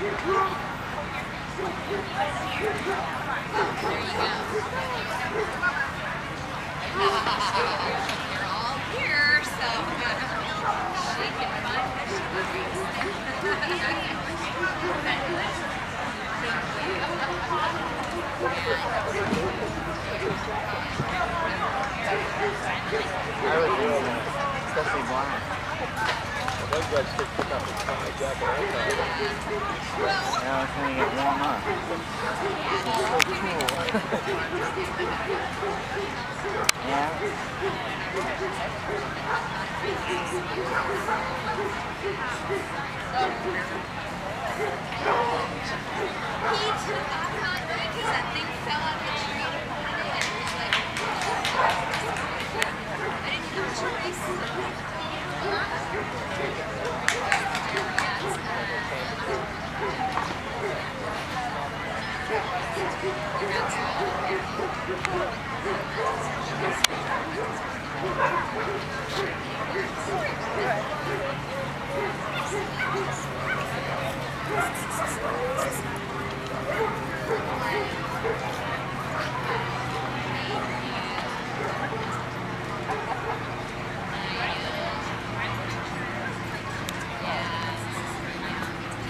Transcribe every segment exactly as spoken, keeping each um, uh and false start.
You're all here, so she can find what she I would do it, especially blind. Those guys stick pick up the sky jacket all the time. Now it's going to get warm up. It's so cool. Yeah. He took off on it because that thing fell out of the tree and put it in. It was like, I didn't know what your race was.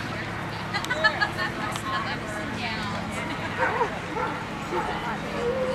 Yeah.